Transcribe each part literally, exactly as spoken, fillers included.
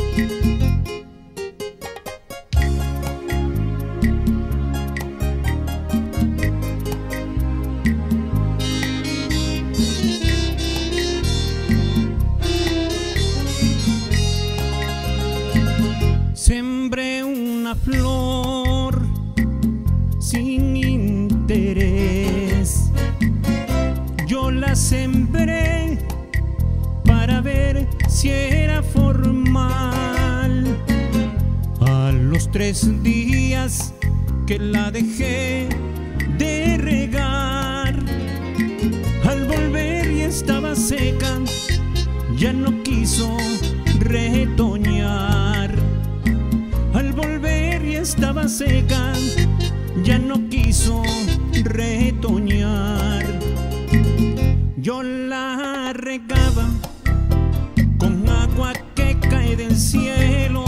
Sembré una flor sin interés. Yo la sembré para ver si era formal. A los tres días que la dejé de regar, al volver y estaba seca, ya no quiso retoñar. Al volver y estaba seca, ya no quiso retoñar. Yo la regaba con agua que cae del cielo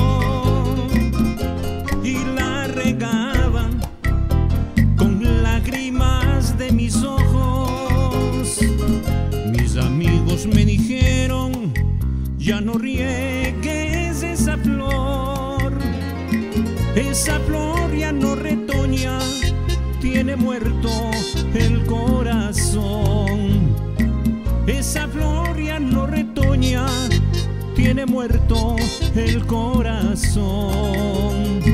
y la regaba con lágrimas de mis ojos. Mis amigos me dijeron: ya no riegues esa flor, esa flor ya no retoña, tiene muerto el corazón. Esa flor ya no retoña, tiene muerto el corazón.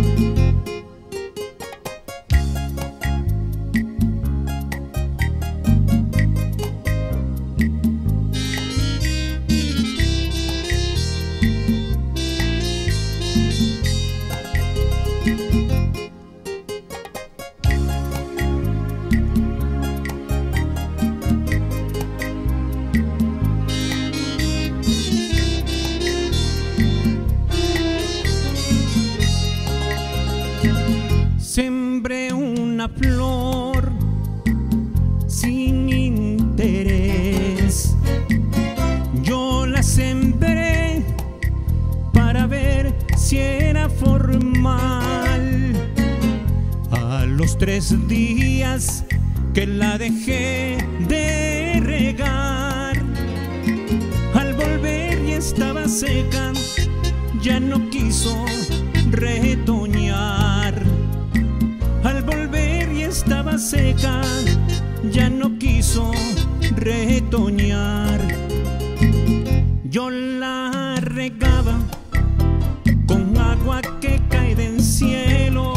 Sembré una flor sin interés. Yo la sembré para ver si era formal. A los tres días que la dejé de regar, al volver y estaba seca, ya no quiso retoñar. Al volver y estaba seca, ya no quiso retoñar. Yo la regaba con agua que cae del cielo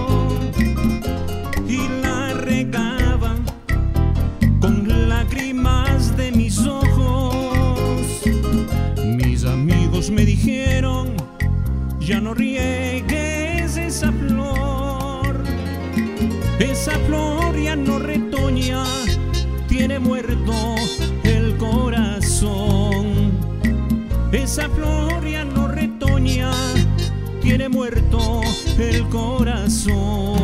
y la regaba con lágrimas de mis ojos. Mis amigos me dijeron: ya no riegues esa flor, esa flor ya no retoña, tiene muerto el corazón. Esa flor ya no retoña, tiene muerto el corazón.